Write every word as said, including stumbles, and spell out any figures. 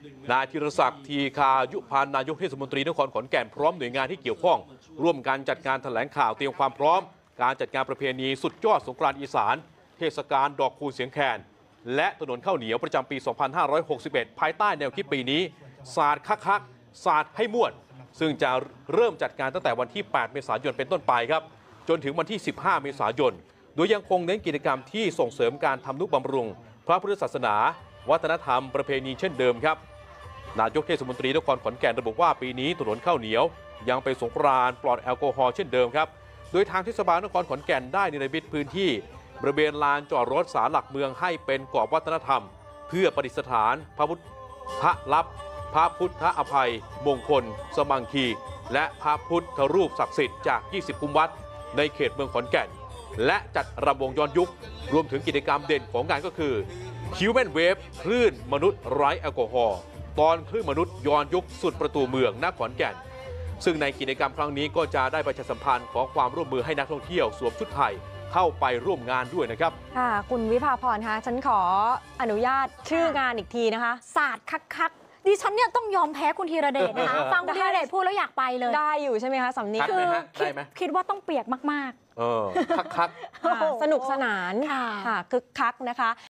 นายธีรศักดิ์ทีคายุพันธ์นายกเทศมนตรีนครขอนแก่นพร้อมหน่วยงานที่เกี่ยวข้องร่วมกันจัดงานแถลงข่าวเตรียมความพร้อมการจัดงานประเพณีสุดยอดสงกรานต์อีสานเทศกาลดอกคูณเสียงแคนและถนนข้าวเหนียวประจำปี สองพันห้าร้อยหกสิบเอ็ด ภายใต้แนวคิดปีนี้ศาสตร์คักคักศาสตร์ให้ม่วนซึ่งจะเริ่มจัดการตั้งแต่วันที่ แปด เมษายนเป็นต้นไปครับจนถึงวันที่ สิบห้า เมษายนโดยยังคงเน้นกิจกรรมที่ส่งเสริมการทำนุบำรุงพระพุทธศาสนาวัฒนธรรมประเพณีเช่นเดิมครับนายกเทศมนตรีนครขอนแก่นระบุว่าปีนี้ถนนข้าวเหนียวยังเป็นสงกรานต์ปลอดแอลกอฮอล์เช่นเดิมครับโดยทางเทศบาลนครขอนแก่นได้เนรมิตพื้นที่บริเวณลานจอดรถศาลหลักเมืองให้เป็นกรอบวัฒนธรรมเพื่อประดิษฐานพระพุทธลับพระพุทธอภัยมงคลสมังคีและพระพุทธรูปศักดิ์สิทธิ์จาก ยี่สิบ คุ้มวัดในเขตเมืองขอนแก่นและจัดรำวงย้อนยุครวมถึงกิจกรรมเด่นของงานก็คือ Human Wave คลื่นมนุษย์ไร้แอลกอฮอล์ตอนคลื่นมนุษย์ย้อนยุคสุดประตูเมืองณขอนแก่นซึ่งในกิจกรรมครั้งนี้ก็จะได้ประชาสัมพันธ์ขอความร่วมมือให้นักท่องเที่ยวสวมชุดไทยเข้าไปร่วมงานด้วยนะครับค่ะคุณวิภาพรคะฉันขออนุญาตชื่องานอีกทีนะคะศาสตร์คักๆดิฉันเนี่ยต้องยอมแพ้คุณธีรเดชนะคะฟังคุณธีรเดชพูดแล้วอยากไปเลยได้อยู่ใช่ไหมคะสำเนียงคือคิดคิดว่าต้องเปียกมากๆเออคักๆสนุกสนานค่ะคึกคักนะคะ